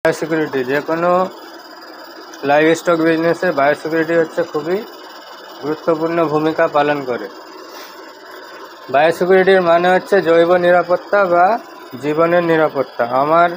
Biosecurity যে কোনো live stock বিজনেসে বায়োসিকিউরিটি হচ্ছে খুবই গুরুত্বপূর্ণ ভূমিকা পালন করে। বায়োসিকিউরিটির মানে হচ্ছে জৈব নিরাপত্তা বা জীবনের নিরাপত্তা। আমার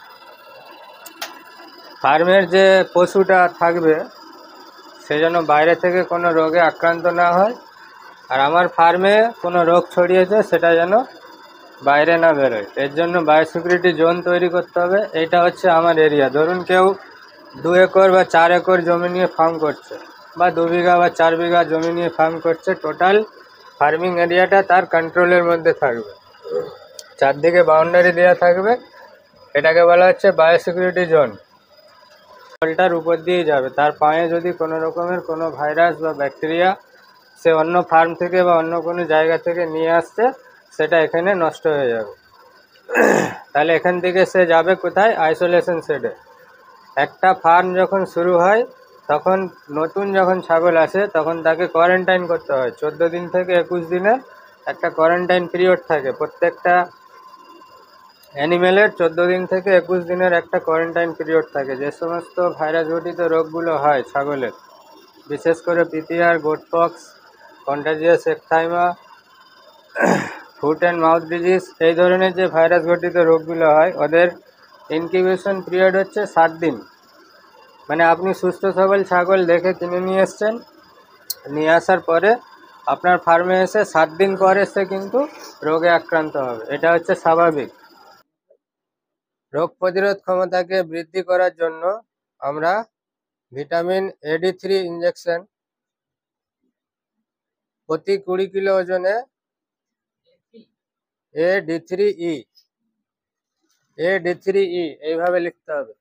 ফার্মের যে পশুটা থাকবে সে যেন বাইরে থেকে কোনো রোগে আক্রান্ত না হয়, আর আমার ফার্মে কোনো রোগ ছড়িয়েছে সেটা যেন বাইরে না বেরোয়। এর জন্য বায়োসিকিউরিটি জোন তৈরি করতে হবে। এইটা হচ্ছে আমার এরিয়া। ধরুন কেউ 2 একর বা 4 একর জমি নিয়ে ফার্ম করছে, বা 2 বিঘা বা 4 বিঘা জমি নিয়ে ফার্ম করছে। টোটাল ফার্মিং এরিয়াটা তার কন্ট্রোলের মধ্যে থাকবে, চারদিকে বাউন্ডারি দেওয়া থাকবে। এটাকে বলা হচ্ছে বায়োসিকিউরিটি জোন। জলটার উপর দিয়ে যাবে, তার পায়ে যদি কোনো রকমের কোনো ভাইরাস বা ব্যাকটেরিয়া সে অন্য ফার্ম থেকে বা অন্য কোনো জায়গা থেকে নিয়ে আসছে, সেটা এখানে নষ্ট হয়ে যাবে। তাহলে এখান থেকে সে যাবে কোথায়? আইসোলেশন শেডে। একটা ফার্ম যখন শুরু হয় তখন নতুন যখন ছাগল আসে তখন তাকে কোয়ারেন্টাইন করতে হয়। 14 দিন থেকে 21 দিনের একটা কোয়ারেন্টাইন পিরিয়ড থাকে। প্রত্যেকটা অ্যানিমেলের 14 দিন থেকে 21 দিনের একটা কোয়ারেন্টাইন পিরিয়ড থাকে। যে সমস্ত ভাইরাস ঘটিত রোগগুলো হয় ছাগলের, বিশেষ করে PPR, goatpox, contagious ecthyma, foot and mouth disease, এই ধরনের যে ভাইরাস ঘটিত রোগগুলো হয় ওদের ইনকিউবেশন পিরিয়ড হচ্ছে 7 দিন। মানে আপনি সুস্থ সবল ছাগল দেখে কিনে নিয়ে এসছেন, নিয়ে আসার পরে আপনার ফার্মে এসে 7 দিন পরে সে কিন্তু রোগে আক্রান্ত হবে। এটা হচ্ছে স্বাভাবিক। রোগ প্রতিরোধ ক্ষমতাকে বৃদ্ধি করার জন্য আমরা ভিটামিন AD3 ইঞ্জেকশন প্রতি 20 কিলো ওজনে AD3E এইভাবে লিখতে হবে।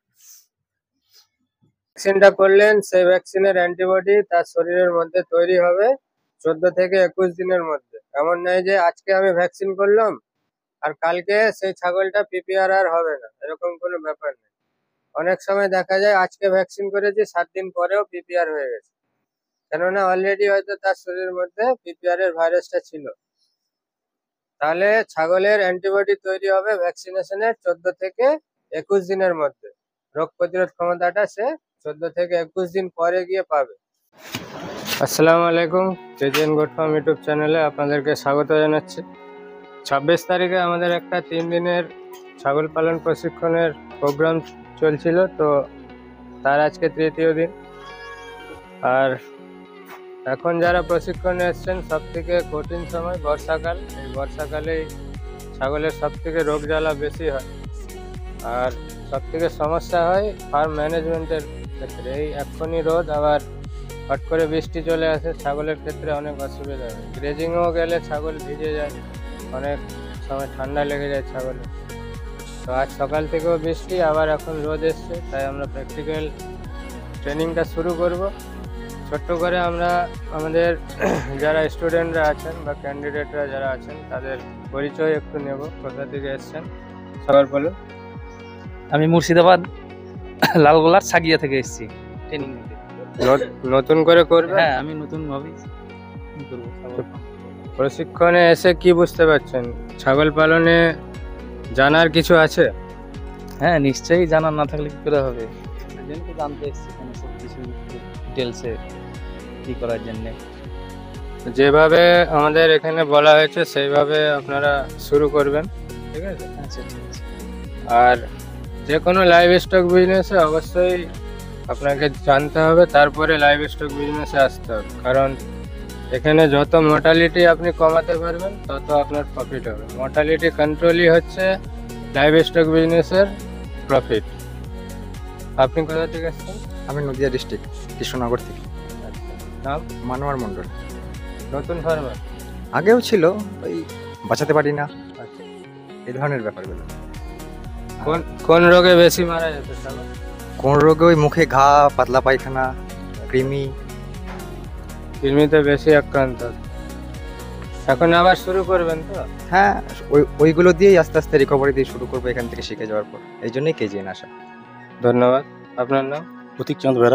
ভ্যাকসিনটা করলেন, সেই ভ্যাকসিনের অ্যান্টিবডি তার শরীরের মধ্যে তৈরি হবে 14 থেকে 21 দিনের মধ্যে। এমন নয় যে আজকে আমি ভ্যাকসিন করলাম আর কালকে সেই ছাগলটা পিপিআর আর হবে না, এরকম কোনো ব্যাপার নেই। অনেক সময় দেখা যায় আজকে ভ্যাকসিন করেছি 7 দিন পরেও পিপিআর হয়ে গেছে, কেননা অলরেডি হয়তো তার শরীরের মধ্যে পিপিআর এর ভাইরাসটা ছিল। তাহলে ছাগলের অ্যান্টিবডি তৈরি হবে ভ্যাকসিনেশনের 14 থেকে 21 দিনের মধ্যে। রোগ প্রতিরোধ ক্ষমতাটা সে 14 থেকে 21 দিন পরে গিয়ে পাবে। আসসালামু আলাইকুম, কেজিএন গোট ফার্ম ইউটিউব চ্যানেলে আপনাদেরকে স্বাগত জানাচ্ছি। 26 তারিখে আমাদের একটা 3 দিনের ছাগল পালন প্রশিক্ষণের প্রোগ্রাম চলছিল, তো তার আজকে 3য় দিন। আর এখন যারা প্রশিক্ষণে এসছেন সব থেকে কঠিন সময় বর্ষাকাল। এই বর্ষাকালেই ছাগলের সব থেকে রোগ জ্বালা বেশি হয়, আর সব থেকে সমস্যা হয় ফার্ম ম্যানেজমেন্টের ক্ষেত্রে। এই এক্ষুনি রোদ, আবার হট করে বৃষ্টি চলে আসে, ছাগলের ক্ষেত্রে অনেক অসুবিধা হয়। গ্রেজিংও গেলে ছাগল ভিজে যায়, অনেক সময় ঠান্ডা লেগে যায় ছাগলের। তো আজ সকাল থেকেও বৃষ্টি, আবার এখন রোদ এসছে, তাই আমরা প্র্যাকটিক্যাল ট্রেনিংটা শুরু করব। ছোট্ট করে আমরা আমাদের যারা স্টুডেন্টরা আছেন বা ক্যান্ডিডেটরা যারা আছেন তাদের পরিচয় একটু নেব। কোথা থেকে এসছেন সবার বলুন। আমি মুর্শিদাবাদ লালগোলার সাগিয়া থেকে এসেছি ট্রেনিং নিতে। নতুন করে করবে? হ্যাঁ, আমি নতুন ভাবেই করব। প্রশিক্ষণে এসে কি বুঝতে পারছেন? ছাগল পালনে জানার কিছু আছে? হ্যাঁ, নিশ্চয়ই জানার না থাকলে কি করে হবে। তো জানতে এসেছি সব কিছু ডিটেলসে কি করার জন্য। যেভাবে আমাদের এখানে বলা হয়েছে সেইভাবে আপনারা শুরু করবেন, ঠিক আছে? আচ্ছা, ঠিক আছে। আর যে কোনো লাইভ স্টক বিজনেসে অবশ্যই আপনাকে জানতে হবে, তারপরে লাইভ স্টক বিজনেসে আসতে হবে। কারণ এখানে যত মর্টালিটি আপনি কমাতে পারবেন তত আপনার প্রফিট হবে। মর্টালিটি কন্ট্রোলই হচ্ছে লাইভ স্টক বিজনেসের প্রফিট। আপনি কোথা থেকে এসছেন? আমি নদিয়া ডিস্ট্রিক্ট কৃষ্ণনগর থেকে। নাম? মানোয়ার মণ্ডল। নতুন ফার্মার? আগেও ছিল, ওই বাঁচাতে পারি না, এই ধরনের ব্যাপারগুলো। কোন রোগে বেশি মারা যেতে ছাগল? কোন রোগে? ওই মুখে ঘা, পাতলা পায়খানা, কৃমি। কৃমিতে বেশি আক্রান্ত। এখন আবার শুরু করবেন তো? হ্যাঁ, ওইগুলো দিয়েই আস্তে আস্তে রিকভারি দিয়ে শুরু করবো এখান থেকে শিখে যাওয়ার পর। এই জন্যই কেজিএন আসা। ধন্যবাদ। আপনার নাম? প্রতীক চাঁদ বেরা,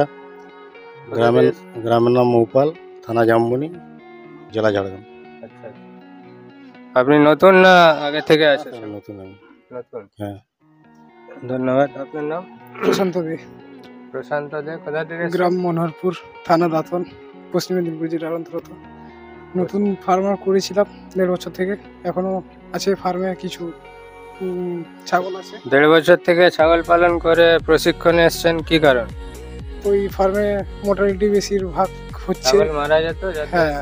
গ্রামের নাম মৌপাল, থানা জামবনি, জেলা ঝাড়গ্রাম। আচ্ছা, আপনি নতুন না আগে থেকে আছেন? নতুন আমি। নতুন? হ্যাঁ। ধন্যবাদ। আপনার নাম? প্রশান্ত দে, প্রশান্ত দে। কোথা থেকে এসেছেন? গ্রাম মনোহরপুর, থানা দাঁতন, পশ্চিম মেদিনীপুর জেলার অন্তর্গত। নতুন ফার্মার করেছিলাম 1.5 বছর থেকে, এখনো আছে ফার্মে কিছু ছাগল আছে। 1.5 বছর থেকে ছাগল পালন করে প্রশিক্ষণে এসেছেন, কি কারণ? ওই ফার্মে মোটালিটি বেশিরভাগ হচ্ছে। ছাগল মারা যেত, যাতে হ্যাঁ,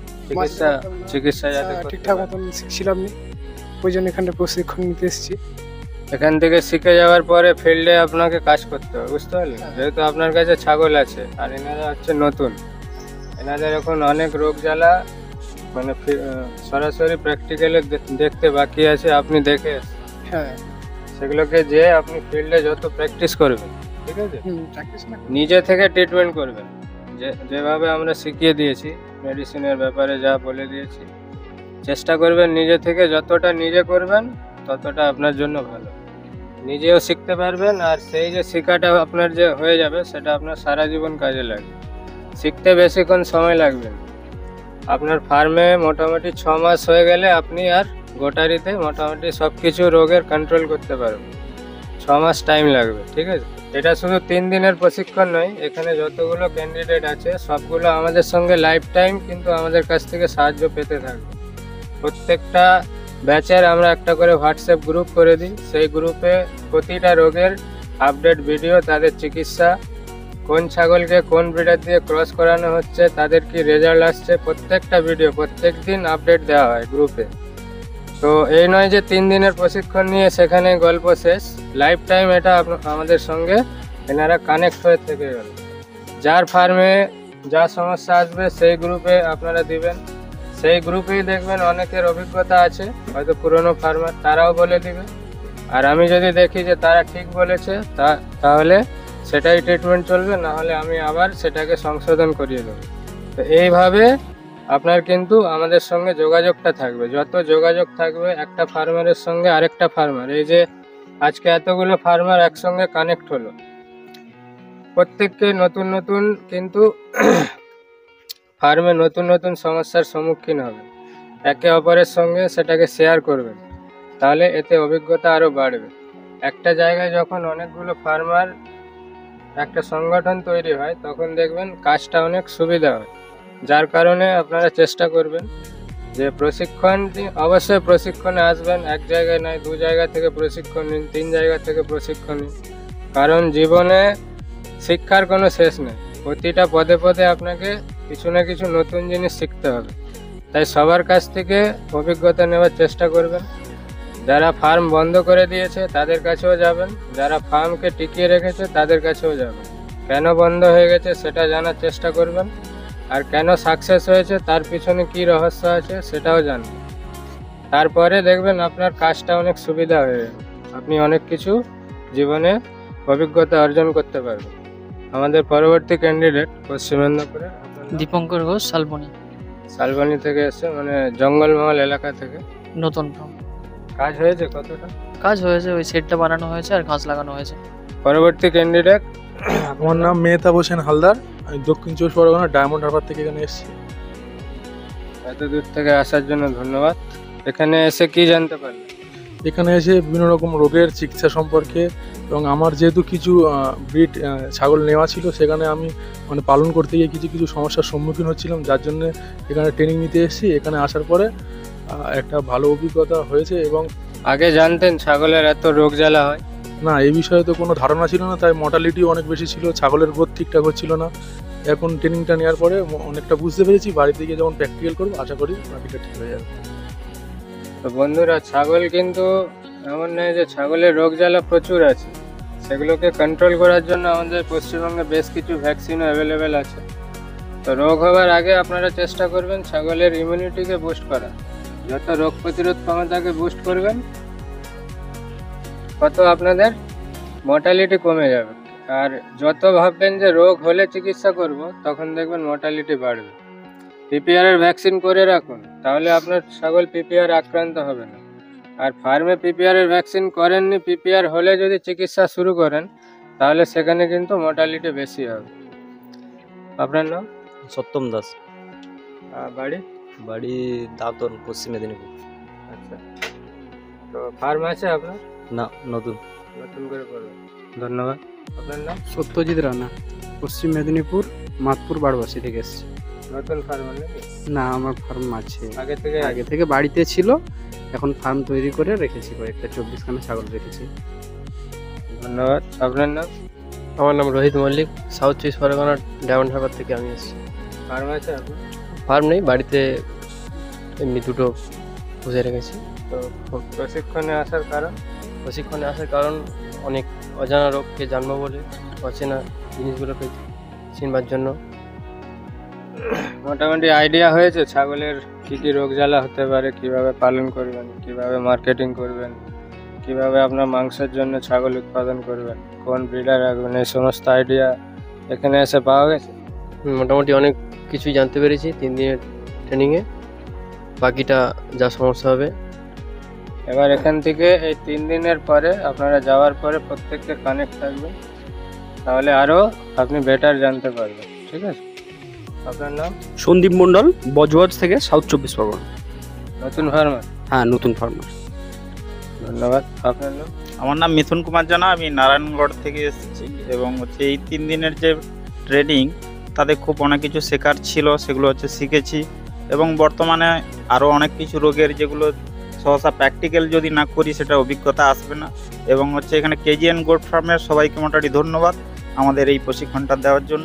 চিকিৎসা যাতে করতে ঠিকঠাক পারে। মতন শিখছিলাম না, ওই জন্য এখানে প্রশিক্ষণ নিতে এসেছি। এখান থেকে শিখে যাওয়ার পরে ফিল্ডে আপনাকে কাজ করতে হবে, বুঝতে পারলেন? হ্যাঁ। যেহেতু আপনার কাছে ছাগল আছে আর এনারা হচ্ছে নতুন, এনাদের এখন অনেক রোগ জ্বালা মানে সরাসরি প্র্যাকটিক্যালে দেখতে বাকি আছে, আপনি দেখে এসেছেন। হ্যাঁ, সেগুলোকে যে আপনি ফিল্ডে যত প্র্যাকটিস করবেন, ঠিক আছে, প্র্যাকটিস না নিজে থেকে ট্রিটমেন্ট করবেন। যেভাবে আমরা শিখিয়ে দিয়েছি, মেডিসিনের ব্যাপারে যা বলে দিয়েছি, চেষ্টা করবেন নিজে থেকে, যতটা নিজে করবেন ততটা আপনার জন্য ভালো। নিজেও শিখতে পারবেন, আর সেই যে শেখাটা আপনার যে হয়ে যাবে সেটা আপনার সারা জীবন কাজে লাগবে। শিখতে বেশিক্ষণ সময় লাগবে না। আপনার ফার্মে মোটামুটি 6 মাস হয়ে গেলে আপনি আর গোটারিতে মোটামুটি সব কিছু রোগের কন্ট্রোল করতে পারবেন। 6 মাস টাইম লাগবে, ঠিক আছে? এটা শুধু 3 দিনের প্রশিক্ষণ নয়, এখানে যতগুলো ক্যান্ডিডেট আছে সবগুলো আমাদের সঙ্গে লাইফ টাইম কিন্তু আমাদের কাছ থেকে সাহায্য পেতে থাকবে। প্রত্যেকটা ব্যাচের আমরা একটা করে হোয়াটসঅ্যাপ গ্রুপ করে দিই, সেই গ্রুপে প্রতিটা রোগের আপডেট ভিডিও, তাদের চিকিৎসা, কোন ছাগলকে কোন ব্রিডার দিয়ে ক্রস করানো হচ্ছে, তাদের কি রেজাল্ট আসছে, প্রত্যেকটা ভিডিও প্রত্যেক দিন আপডেট দেওয়া হয় গ্রুপে। তো এই নয় যে 3 দিনের প্রশিক্ষণ নিয়ে সেখানে গল্প শেষ, লাইফ টাইম এটা আমাদের সঙ্গে এনারা কানেক্ট হয়ে থেকে গেল। যার ফার্মে যা সমস্যা আসবে সেই গ্রুপে আপনারা দিবেন, সেই গ্রুপেই দেখবেন অনেকের অভিজ্ঞতা আছে, হয়তো পুরনো ফার্মার, তারাও বলে দিবে। আর আমি যদি দেখি যে তারা ঠিক বলেছে তাহলে সেটাই ট্রিটমেন্ট চলবে, না হলে আমি আবার সেটাকে সংশোধন করিয়ে দেবো। তো এইভাবে আপনার কিন্তু আমাদের সঙ্গে যোগাযোগটা থাকবে। যত যোগাযোগ থাকবে একটা ফার্মারের সঙ্গে আরেকটা ফার্মার, এই যে আজকে এতগুলো ফার্মার একসঙ্গে কানেক্ট হলো, প্রত্যেককে নতুন নতুন কিন্তু ফার্মে নতুন নতুন সমস্যার সম্মুখীন হবে। একে অপরের সঙ্গে সেটাকে শেয়ার করবেন, তাহলে এতে অভিজ্ঞতা আরও বাড়বে। একটা জায়গায় যখন অনেকগুলো ফার্মার একটা সংগঠন তৈরি হয় তখন দেখবেন কাজটা অনেক সুবিধা হয়। যার কারণে আপনারা চেষ্টা করবেন যে অবশ্যই প্রশিক্ষণে আসবেন, এক জায়গায় নয় 2 জায়গা থেকে প্রশিক্ষণ নিন, 3 জায়গা থেকে প্রশিক্ষণ নিন। কারণ জীবনে শিক্ষার কোনো শেষ নেই, প্রতিটা পদে পদে আপনাকে কিছু না কিছু নতুন জিনিস শিখতে হবে। তাই সবার কাছ থেকে অভিজ্ঞতা নেওয়ার চেষ্টা করবেন। যারা ফার্ম বন্ধ করে দিয়েছে তাদের কাছেও যাবেন, যারা ফার্মকে টিকিয়ে রেখেছে তাদের কাছেও যাবেন। কেন বন্ধ হয়ে গেছে সেটা জানার চেষ্টা করবেন, আর কেন সাকসেস হয়েছে তার পিছনে কি রহস্য আছে সেটাও জানবেন। তারপরে দেখবেন আপনার কাজটা অনেক সুবিধা হয়ে যাবে, আপনি অনেক কিছু জীবনে অভিজ্ঞতা অর্জন করতে পারবেন। আমাদের পরবর্তী ক্যান্ডিডেট পশ্চিম মেদিনীপুরে দীপঙ্কর ঘোষ, শালবনী থেকে এসে, মানে জঙ্গলমহল এলাকা থেকে। নতুন ফার্ম। কাজ হয়েছে কতটা? কাজ হয়েছে, ওই সেটটা বানানো হয়েছে আর ঘাস লাগানো হয়েছে। পরবর্তী ক্যান্ডিডেট। আমার নাম মেহতাব হোসেন হালদার, আমি দক্ষিণ 24 পরগনা ডায়মন্ড হারবার থেকে এখানে এসেছি। এত দূর থেকে আসার জন্য ধন্যবাদ। এখানে এসে কি জানতে পারলেন? এখানে এসে বিভিন্ন রকম রোগের চিকিৎসা সম্পর্কে, এবং আমার যেহেতু কিছু ব্রিড ছাগল নেওয়া ছিল, সেখানে আমি মানে পালন করতে গিয়ে কিছু কিছু সমস্যার সম্মুখীন হচ্ছিলাম, যার জন্য এখানে ট্রেনিং নিতে এসেছি। এখানে আসার পরে একটা ভালো অভিজ্ঞতা হয়েছে। এবং আগে জানতেন ছাগলের এত রোগ জ্বালা হয়? না, এই বিষয়ে তো কোনো ধারণা ছিল না, তাই মর্টালিটিও অনেক বেশি ছিল, ছাগলের গ্রোথ ঠিকঠাক হচ্ছিল না। এখন ট্রেনিংটা নেওয়ার পরে অনেকটা বুঝতে পেরেছি, বাড়িতে গিয়ে যখন প্র্যাকটিক্যাল করবো আশা করি বাকিটা ঠিক হয়ে যাবে। তো বন্ধুরা, ছাগল কিন্তু এমন নয় যে ছাগলের রোগ জ্বালা প্রচুর আছে, সেগুলোকে কন্ট্রোল করার জন্য আমাদের পশ্চিমবঙ্গে বেশ কিছু ভ্যাকসিনও অ্যাভেলেবেল আছে। তো রোগ হওয়ার আগে আপনারা চেষ্টা করবেন ছাগলের ইমিউনিটিকে বুস্ট করা। যত রোগ প্রতিরোধ ক্ষমতাকে বুস্ট করবেন তত আপনাদের মর্টালিটি কমে যাবে। আর যত ভাববেন যে রোগ হলে চিকিৎসা করব, তখন দেখবেন মর্টালিটি বাড়বে। পিপিআর এর ভ্যাকসিন করে রাখুন, তাহলে আপনার ছাগল পিপিআর আক্রান্ত হবে না। আর ফার্মে পিপিআর এর ভ্যাকসিন করেননি, পিপিআর হলে যদি চিকিৎসা শুরু করেন তাহলে সেখানে কিন্তু মর্টালিটি বেশি হবে। আপনার নাম? সত্যম দাস, বাড়ি? বাড়ি দাঁতন, পশ্চিম মেদিনীপুর। আচ্ছা, তো ফার্ম আছে আপনার? না, নতুন। নতুন করে করবেন। ধন্যবাদ। আপনার নাম? সত্যজিৎ রানা, পশ্চিম মেদিনীপুর মাতপুর বারবাসী থেকে এসেছি। নতুন ফার্মার নাকি? না, আমার ফার্ম আছে, আগে থেকে বাড়িতে ছিল, এখন ফার্ম তৈরি করে রেখেছি, কয়েকটা 24খানা ছাগল রেখেছি। ধন্যবাদ। আপনার নাম? আমার নাম রোহিত মল্লিক, সাউথ চব্বিশ পরগনার ডায়মন্ড হারবার থেকে আমি এসেছি। ফার্ম আছে আপনার? ফার্ম নেই, বাড়িতে এমনি দুটো পুষে রেখেছি। তো প্রশিক্ষণে আসার কারণ? প্রশিক্ষণে আসার কারণ অনেক অজানা রোগকে জানবো বলে, অচেনা জিনিসগুলোকে চিনবার জন্য। মোটামুটি আইডিয়া হয়েছে ছাগলের কি কি রোগ জ্বালা হতে পারে, কিভাবে পালন করবেন, কিভাবে মার্কেটিং করবেন, কিভাবে আপনার মাংসের জন্য ছাগল উৎপাদন করবেন, কোন ব্রিডার রাখবেন, এই সমস্ত আইডিয়া এখানে এসে পাওয়া গেছে? মোটামুটি অনেক কিছুই জানতে পেরেছি 3 দিনের ট্রেনিংয়ে। বাকিটা যা সমস্যা হবে। এবার এখান থেকে এই 3 দিনের পরে আপনারা যাওয়ার পরে প্রত্যেককে কানেক্ট থাকবেন, তাহলে আরও আপনি বেটার জানতে পারবেন। ঠিক আছে? আপনার নাম? সন্দীপ মণ্ডল, বজবজ থেকে, সাউথ 24 পরগনা। নতুন ফার্মার? হ্যাঁ, নতুন ফার্মার। ধন্যবাদ। আপনার নাম? আমার নাম মিথুন কুমার জানা, আমি নারায়ণগড় থেকে এসেছি এবং হচ্ছে এই 3 দিনের যে ট্রেনিং তাতে খুব অনেক কিছু শেখার ছিল, সেগুলো হচ্ছে শিখেছি এবং বর্তমানে আরও অনেক কিছু রোগের যেগুলো সহসা প্র্যাকটিক্যাল যদি না করি সেটা অভিজ্ঞতা আসবে না। এবং হচ্ছে এখানে কেজিএন গোট ফার্মের সবাইকে মোটামুটি ধন্যবাদ আমাদের এই প্রশিক্ষণটা দেওয়ার জন্য।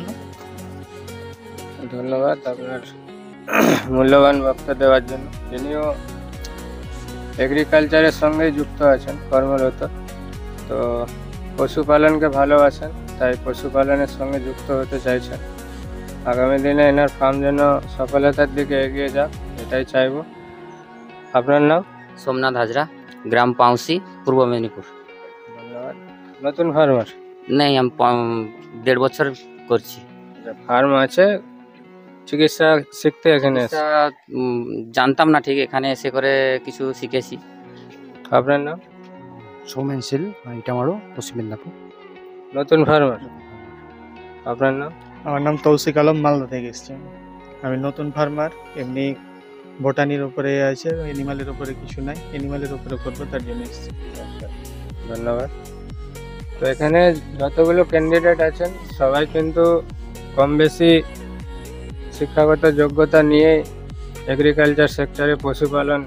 ধন্যবাদ আপনার মূল্যবান বক্তব্য দেওয়ার জন্য। যিনিও এগ্রিকালচারের সঙ্গে যুক্ত আছেন কর্মরত, তো পশুপালনকে ভালোবাসেন, তাই পশুপালনের সঙ্গে যুক্ত হতে চাইছেন। আগামী দিনে এনার ফার্ম যেন সফলতার দিকে এগিয়ে যাক, এটাই চাইব। আপনার নাম? সোমনাথ হাজরা, গ্রাম পাউসি, পূর্ব মেদিনীপুর। ধন্যবাদ। নতুন ফার্মার? নেই, আমি 1.5 বছর করছি। ফার্ম আছে, চিকিৎসা শিখতে এখানে এসে? জানতাম না ঠিক, এখানে এসে করে কিছু শিখেছি। আপনার নাম? সৌমেন শীল, ইটামারো, পশ্চিম মেদিনীপুর। নতুন ফার্মার? আপনার নাম? আমার নাম তৌসিক আলম, মালদা থেকে এসেছি। আমি নতুন ফার্মার, এমনি বোটানির উপরে আছে, এনিমালের উপরে কিছু নাই, এনিমালের উপরে করবো তার জন্য এসেছি। ধন্যবাদ। তো এখানে যতগুলো ক্যান্ডিডেট আছেন সবাই কিন্তু কম বেশি শিক্ষাগত যোগ্যতা নিয়ে এগ্রিকালচার সেক্টরে পশুপালন,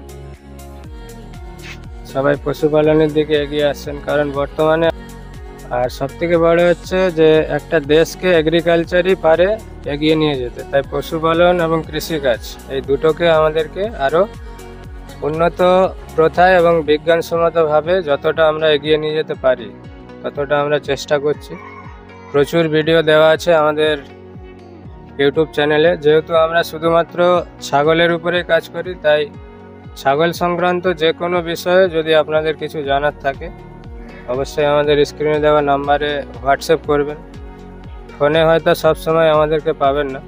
সবাই পশুপালনের দিকে এগিয়ে আসছেন। কারণ বর্তমানে আর সবথেকে বড় হচ্ছে যে একটা দেশকে এগ্রিকালচারই পারে এগিয়ে নিয়ে যেতে, তাই পশুপালন এবং কৃষিকাজ এই দুটোকে আমাদেরকে আরও উন্নত প্রথায় এবং বিজ্ঞানসম্মতভাবে যতটা আমরা এগিয়ে নিয়ে যেতে পারি ততটা আমরা চেষ্টা করছি। প্রচুর ভিডিও দেওয়া আছে আমাদের ইউটিউব চ্যানেলে। যেহেতু আমরা শুধুমাত্র ছাগলের উপরে কাজ করি, তাই ছাগল সংক্রান্ত যে কোনো বিষয়ে যদি আপনাদের কিছু জানার থাকে অবশ্যই আমাদের স্ক্রিনে দেওয়া নাম্বারে হোয়াটসঅ্যাপ করবেন। ফোনে হয়তো সব সময় আমাদেরকে পাবেন না।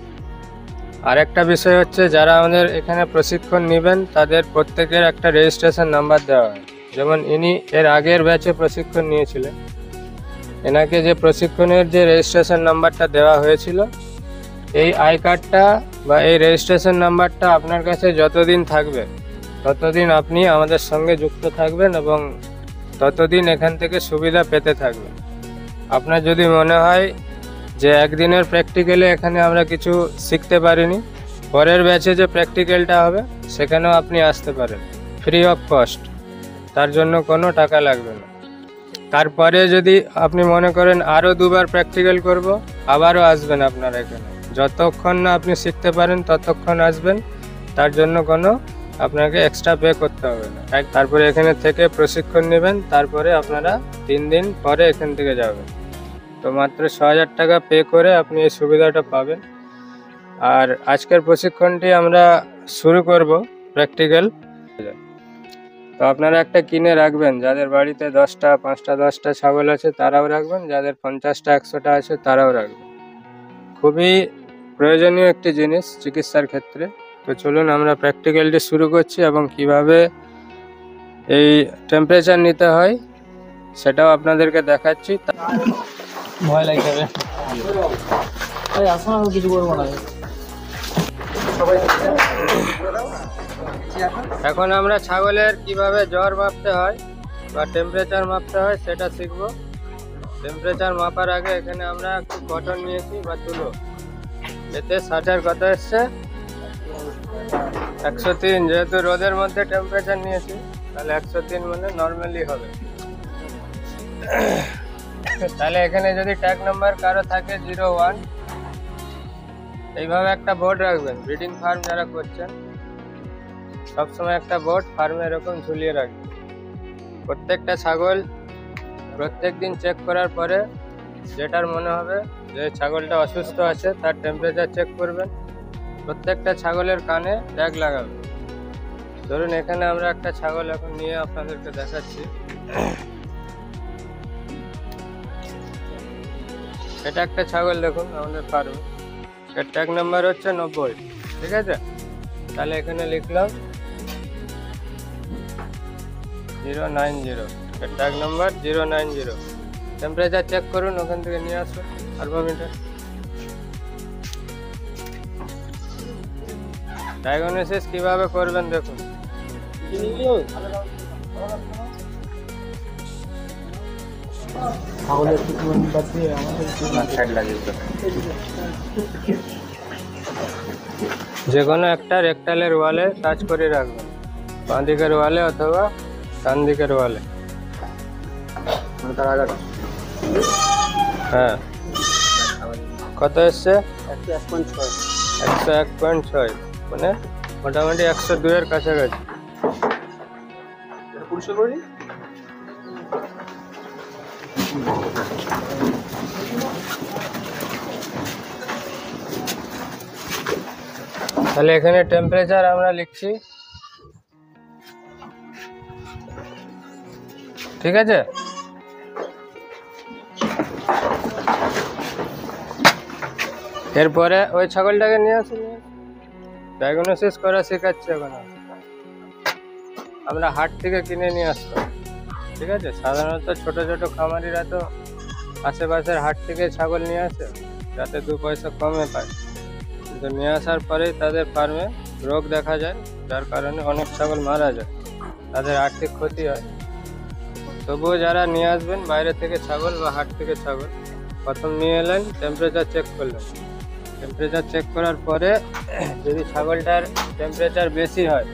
আরেকটা বিষয় হচ্ছে, যারা আমাদের এখানে প্রশিক্ষণ নেবেন তাদের প্রত্যেকের একটা রেজিস্ট্রেশন নাম্বার দেওয়া হয়। যেমন ইনি এর আগের ব্যাচে প্রশিক্ষণ নিয়েছিলেন, এনাকে যে প্রশিক্ষণের যে রেজিস্ট্রেশন নাম্বারটা দেওয়া হয়েছিল, এই আই কার্ডটা বা এই রেজিস্ট্রেশন নাম্বারটা আপনার কাছে যতদিন থাকবে ততদিন আপনি আমাদের সঙ্গে যুক্ত থাকবেন এবং ততদিন এখান থেকে সুবিধা পেতে থাকবেন। আপনার যদি মনে হয় যে একদিনের প্র্যাকটিক্যালে এখানে আমরা কিছু শিখতে পারিনি, পরের ব্যাচে যে প্র্যাকটিক্যালটা হবে সেখানেও আপনি আসতে পারেন ফ্রি অফ কস্ট, তার জন্য কোনো টাকা লাগবে না। তারপরে যদি আপনি মনে করেন আরও 2বার প্র্যাকটিক্যাল করব, আবারও আসবেন আপনারা এখানে। যতক্ষণ না আপনি শিখতে পারেন ততক্ষণ আসবেন, তার জন্য কোনো আপনাকে এক্সট্রা পে করতে হবে না। তারপরে এখানে থেকে প্রশিক্ষণ নেবেন, তারপরে আপনারা 3 দিন পরে এখান থেকে যাবেন। তো মাত্র 6000 টাকা পে করে আপনি এই সুবিধাটা পাবেন। আর আজকের প্রশিক্ষণটি আমরা শুরু করব প্র্যাকটিক্যাল। তো আপনারা একটা কিনে রাখবেন, যাদের বাড়িতে 10টা 5টা 10টা ছাগল আছে তারাও রাখবেন, যাদের 50টা 100টা আছে তারাও রাখবেন। খুবই প্রয়োজনীয় একটি জিনিস চিকিৎসার ক্ষেত্রে। তো চলুন আমরা প্র্যাকটিক্যালটি শুরু করছি এবং কিভাবে এই টেম্পারেচার নিতে হয় সেটাও আপনাদেরকে দেখাচ্ছি। ভয় লাগবে, আসো না, কিছু করবো না। এখন আমরা ছাগলের কিভাবে জ্বর মাপতে হয় বা টেম্পারেচার মাপতে হয় সেটা শিখবো। টেম্পারেচার মাপার আগে এখানে আমরা একটু কটন নিয়েছি বা তুলো, এতে সাজার কত এসছে 103। যেহেতু রোদের মধ্যে টেম্পারেচার নিয়েছি তাহলে 103 মানে নর্মালি হবে। তাহলে এখানে যদি ট্যাগ নাম্বার কারো থাকে 01, এইভাবে একটা বোর্ড রাখবেন। ব্রিডিং ফার্ম যারা করছেন সবসময় একটা বোর্ড ফার্মে এরকম ঝুলিয়ে রাখবেন। প্রত্যেকটা ছাগল প্রত্যেক দিন চেক করার পরে যেটার মনে হবে যে ছাগলটা অসুস্থ আছে তার টেম্পারেচার চেক করবেন। প্রত্যেকটা ছাগলের কানে ট্যাগ লাগাবেন। ধরুন এখানে আমরা একটা ছাগল এখন নিয়ে আপনাদেরকে দেখাচ্ছি। এটা একটা ছাগল দেখুন আমাদের ফার্মে, এর ট্যাগ নাম্বার হচ্ছে 90, ঠিক আছে। তাহলে এখানে লিখলাম 090, এর ট্যাগ নাম্বার 090। টেম্পারেচার চেক করুন, ওখান থেকে নিয়ে আসুন থার্মোমিটার। ডায়াগনোসিস কিভাবে করবেন দেখুন। যে কোনো একটা রেক্টালের ওয়ালে টাচ করে রাখবেন, বাঁ দিকের ওয়ালে অথবা ডান দিকের ওয়ালে। হ্যাঁ, কত এসছে 101.6, মানে মোটামুটি 102 এর কাছাকাছি। তাহলে এখানে টেম্পারেচার আমরা লিখছি, ঠিক আছে। এরপরে ওই ছাগলটাকে নিয়ে আসুন। ডায়াগনোসিস করা শেখাচ্ছি এখন আমরা হাট থেকে কিনে নিয়ে আসতাম, ঠিক আছে। সাধারণত ছোট ছোট খামারিরা তো আশেপাশের হাট থেকে ছাগল নিয়ে আসে যাতে 2 পয়সা কমে পায়, কিন্তু নিয়ে আসার পরেই তাদের ফার্মে রোগ দেখা যায়, যার কারণে অনেক ছাগল মারা যায়, তাদের আর্থিক ক্ষতি হয়। তবুও যারা নিয়ে আসবেন বাইরে থেকে ছাগল বা হাট থেকে ছাগল, প্রথম নিয়ে এলেন, টেম্পারেচার চেক করলেন। টেম্পারেচার চেক করার পরে যদি ছাগলটার টেম্পারেচার বেশি হয়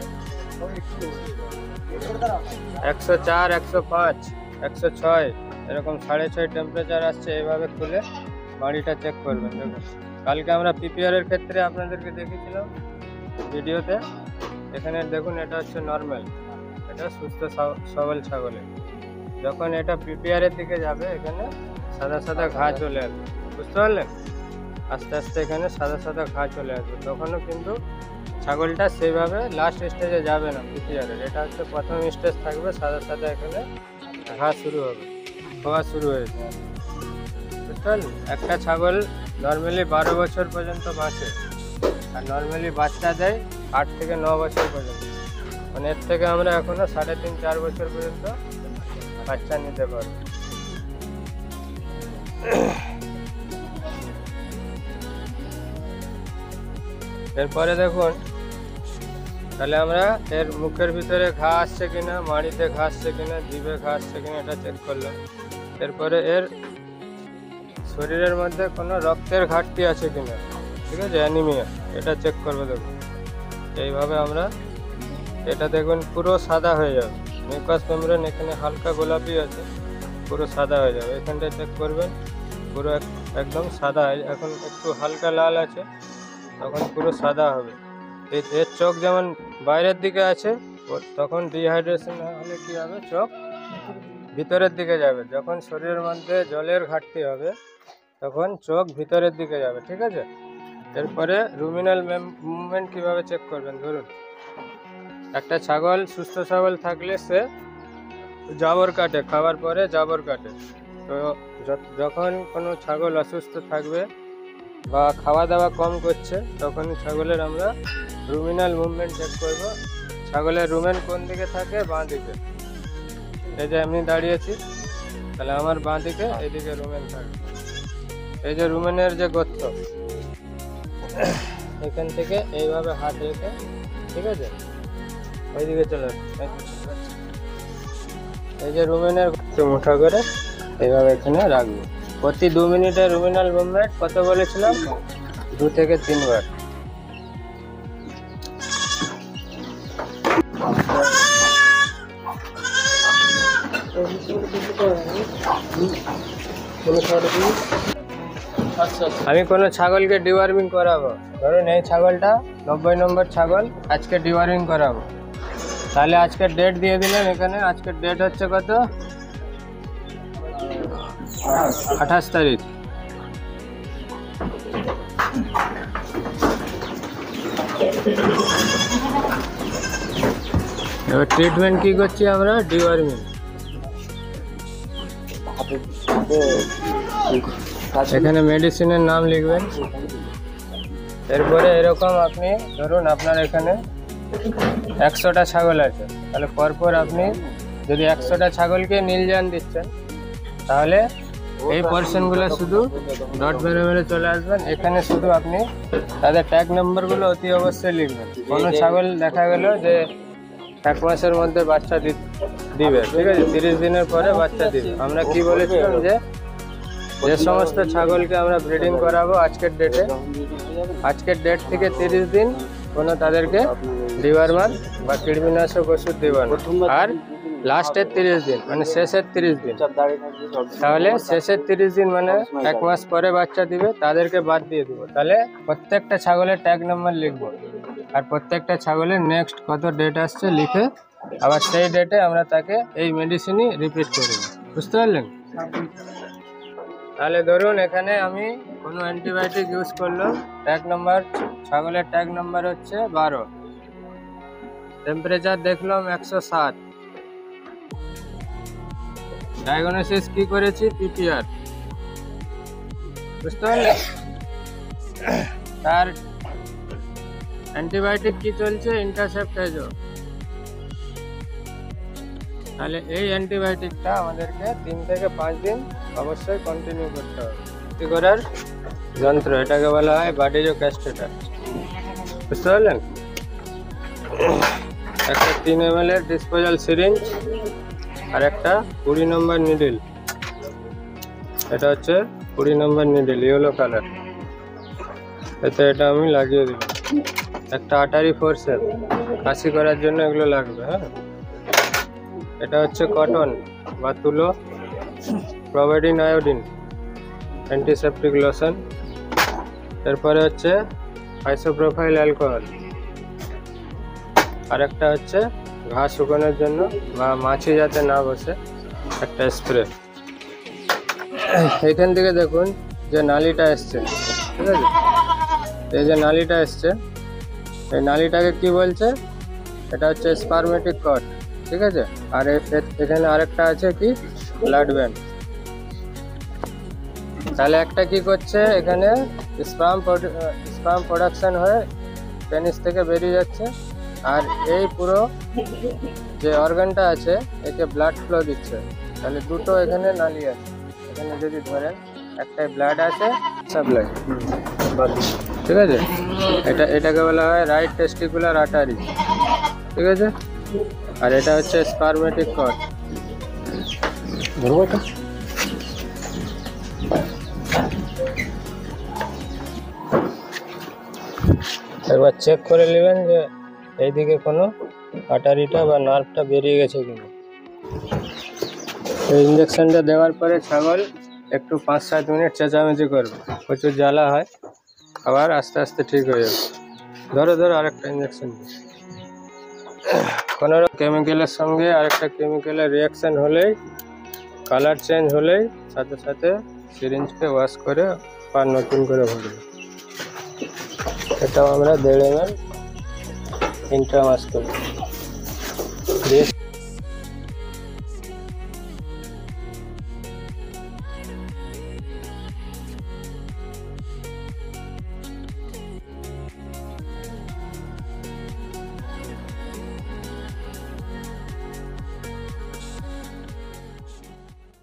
104, 105, 106, এরকম 6.5 টেম্পারেচার আসছে, এইভাবে খুলে বাড়িটা চেক করবেন। দেখুন কালকে আমরা পিপিআর এর ক্ষেত্রে আপনাদেরকে দেখিয়েছিলাম ভিডিওতে। এখানে দেখুন এটা হচ্ছে নর্মাল, এটা সুস্থ সবল ছাগলের। যখন এটা পিপিআর এর দিকে যাবে এখানে সাদা সাদা ঘা চলে আসবে, বুঝতে পারলেন? আস্তে আস্তে এখানে সাদা সাদা ঘা চলে আসবে, তখনও কিন্তু ছাগলটা সেইভাবে লাস্ট স্টেজে যাবে না পিপিআর এর। এটা হচ্ছে প্রথম স্টেজ থাকবে, সাদা সাদা এখানে ঘা শুরু হবে, হওয়া শুরু হয়েছে, বুঝতে পারলেন? একটা ছাগল নর্মালি 12 বছর পর্যন্ত বাঁচে, আর নর্মালি বাচ্চা দেয় 8 থেকে 9 বছর পর্যন্ত। মানে এর থেকে আমরা এখনো 3.5-4 বছর পর্যন্ত বাচ্চা নিতে পারবো। এরপরে দেখুন তাহলে আমরা এর মুখের ভিতরে ঘা আসছে কিনা, মাড়িতে ঘা আসছে কিনা, জিভে ঘা আসছে কিনা এটা চেক করলাম। এরপরে এর শরীরের মধ্যে কোনো রক্তের ঘাটতি আছে কিনা, ঠিক আছে, অ্যানিমিয়া, এটা চেক করবো। দেখুন এইভাবে আমরা এটা দেখুন পুরো সাদা হয়ে যাবে, মিউকাস মেমব্রেন এখানে হালকা গোলাপি আছে, পুরো সাদা হয়ে যাবে। এখানটা চেক করবেন পুরো একদম সাদা, এখন একটু হালকা লাল আছে, তখন পুরো সাদা হবে। এর চোখ যেমন বাইরের দিকে আছে, তখন ডিহাইড্রেশন হলে কী হবে, চোখ ভিতরের দিকে যাবে। যখন শরীরের মধ্যে জলের ঘাটতি হবে তখন চোখ ভিতরের দিকে যাবে, ঠিক আছে। এরপরে রুমিনাল মুভমেন্ট কীভাবে চেক করবেন, ধরুন একটা ছাগল সুস্থ সবল থাকলে সে জাবর কাটে, খাবার পরে জাবর কাটে। তো যখন কোনো ছাগল অসুস্থ থাকবে বা খাওয়া দাওয়া কম করছে তখন ছাগলের আমরা রুমিনাল মুভমেন্ট চেক করব। ছাগলের রুমেন কোন দিকে থাকে, বাঁ দিকে। এই যে আমি দাঁড়িয়েছি, তাহলে আমার বাঁ দিকে এইদিকে রুমেন থাকে। এই যে রুমেনের যে গর্ত, এখান থেকে এইভাবে হাত রেখে, ঠিক আছে, ওইদিকে চলে আসবে। এই যে রুমেনের মুঠা করে এইভাবে এখানে রাখবো। প্রতি 2 মিনিটে রুমিনাল মুভমেন্ট কত বলেছিলাম? 2 থেকে 3 বার। আমি কোনো ছাগলকে ডিওয়ার্মিং করাবো, ধরুন এই ছাগলটা 90 নম্বর ছাগল, আজকে ডিওয়ার্মিং করাবো, তাহলে আজকের ডেট দিয়ে দিলেন এখানে। আজকের ডেট হচ্ছে কত? 28 তারিখ। এবার ট্রিটমেন্ট কি করছি আমরা? ডিওয়ার্মিং। এখানে মেডিসিনের নাম লিখবেন। এরপরে এরকম আপনি ধরুন আপনার এখানে 100টা ছাগল আছে, তাহলে পরপর আপনি যদি 100টা ছাগলকে নীলজান দিচ্ছেন, তাহলে এই পোর্শনগুলো শুধু ডট মেরে মেরে চলে আসবেন। এখানে শুধু আপনি তাদের ট্যাগ নাম্বারগুলো অতি অবশ্যই লিখবেন। কোনো ছাগল দেখা গেল যে 1 মাসের মধ্যে বাচ্চা দিবে, ঠিক আছে, 30 দিনের পরে বাচ্চা দিবে। আমরা কি বলেছিলাম যে সমস্ত ছাগলকে আমরা ব্রিডিং করাবো আজকের ডেটে, আজকের ডেট থেকে 30 দিন কোনো তাদেরকে ডিওয়ার্মার বা কীটনাশক ওষুধ দেবেন। আর লাস্টের 30 দিন মানে শেষের 30 দিন, তাহলে শেষের 30 দিন মানে 1 মাস পরে বাচ্চা দিবে, তাদেরকে বাদ দিয়ে দেবো। তাহলে প্রত্যেকটা ছাগলের ট্যাগ নাম্বার লিখবো, আর প্রত্যেকটা ছাগলের নেক্সট কত ডেট আসছে লিখে আবার সেই ডেটে আমরা তাকে এই মেডিসিনই রিপিট করব। বুঝতে পারলেন? তাহলে ধরুন এখানে আমি কোনো অ্যান্টিবায়োটিক ইউজ করলাম, ট্যাগ নাম্বার ছাগলের ট্যাগ নাম্বার হচ্ছে 12, টেম্পারেচার দেখলাম 107, ডায়াগনোসিস কি করেছি? পিপিআর। বুঝতে পারলেন? তার অ্যান্টিবায়োটিক কি চলছে? ইন্টারসেপ্টেজো। তাহলে এই অ্যান্টিবায়োটিকটা আমাদেরকে 3 থেকে 5 দিন অবশ্যই কন্টিনিউ করতে হবে। কি করার যন্ত্র, এটাকে বলা হয় বাডিজো ক্যাস্টেটার। বুঝতে পারলেন? একটা 3 ml এর ডিসপোজাল সিরিঞ্জ আর একটা 20 নম্বর নিডল। এটা হচ্ছে 20 নম্বর নিডল, ইয়েলো কালার। এতে এটা আমি লাগিয়ে দিলাম। একটা আটারি ফোর্সেপ, কাশি করার জন্য এগুলো লাগবে। হ্যাঁ, এটা হচ্ছে কটন বা তুলো, প্রোভাইডিন আয়োডিন, অ্যান্টিসেপটিক লোশন। এরপরে হচ্ছে আইসোপ্রোফাইল অ্যালকোহল, আর একটা হচ্ছে ঘাস শুকানোর জন্য বা মাছি যাতে না বসে একটা স্প্রে। এখান থেকে দেখুন যে নালিটা এসছে, ঠিক আছে, এই যে নালিটা এসছে, এই নালিটাকে কি বলছে? এটা হচ্ছে স্পারমেটিক কট, ঠিক আছে। আর এখানে আরেকটা আছে কি? Blood band. তাহলে একটা কি করছে? এখানে স্পার্ম প্রোডাকশন হয়ে পেনিস থেকে বেরিয়ে যাচ্ছে, আর এই পুরো যে অর্গানটা আছে একে ব্লাড ফ্লো দিচ্ছে। তাহলে দুটো এখানে নালি আছে। এখানে যদি ধরেন একটাই ব্লাড আছে সাপ্লাই, ঠিক আছে, এটাকে বলা হয় রাইট টেস্টিকুলার আর্টারি, ঠিক আছে। আর এটা হচ্ছে স্পারমেটিক কট। একবার চেক করে নেবেন যে এইদিকে কোনো আর্টারিটা বা নার্ভটা বেরিয়ে গেছে কিনা। এই ইঞ্জেকশনটা দেওয়ার পরে ছাগল একটু 5-7 মিনিট চেঁচামেচি করবে, প্রচুর জ্বালা হয়, আবার আস্তে আস্তে ঠিক হয়ে যাবে। ধরো আরেকটা ইঞ্জেকশন। কোনো কেমিক্যালের সঙ্গে আরেকটা কেমিক্যালের রিয়াকশন হলেই, কালার চেঞ্জ হলেই সাথে সাথে সিরিঞ্জকে ওয়াশ করে আর নতুন করে ভরবে। এটাও আমরা 1.5 ml ইন্ট্রামাস করি।